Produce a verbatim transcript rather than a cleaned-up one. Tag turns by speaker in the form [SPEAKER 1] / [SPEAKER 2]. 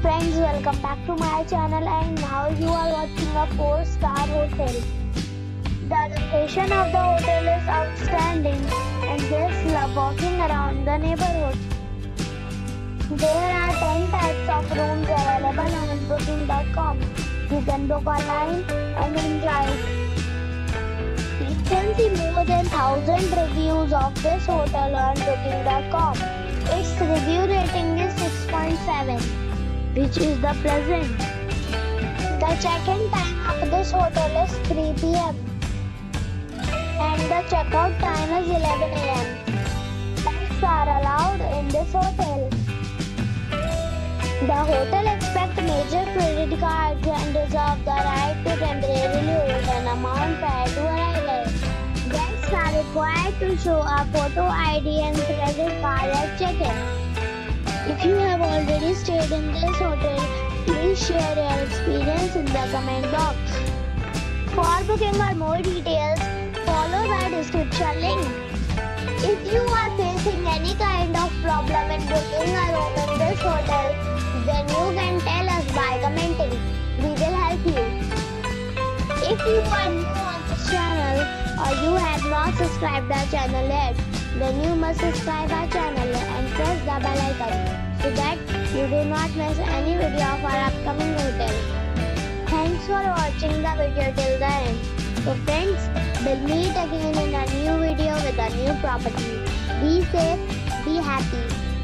[SPEAKER 1] friends, welcome back to my channel, and now you are watching a four star hotel. The location of the hotel is outstanding and guests love walking around the neighborhood. There are ten types of rooms available on booking dot com. You can book online and enjoy it. You can see more than one thousand reviews of this hotel on booking dot com. Its review rating is six point seven, which is the pleasant. The check-in time of this hotel is three p m and the check-out time is eleven a m Pets are allowed in this hotel. The hotel accepts major credit cards and reserves the right to temporarily hold an amount prior to arrival. Guests are required to show a photo I D and credit card at check-in. If you have already stayed in this hotel, please share your experience in the comment box. For booking or more details, follow the description link. If you are facing any kind of problem in booking a room in this hotel, then you can tell us by commenting. We will help you. If you are new on this channel or you have not subscribed our channel yet, then you must subscribe our channel and press the bell icon so that you do not miss any video of our upcoming hotel. Thanks for watching the video till the end. So friends, we'll meet again in a new video with a new property. Be safe, be happy.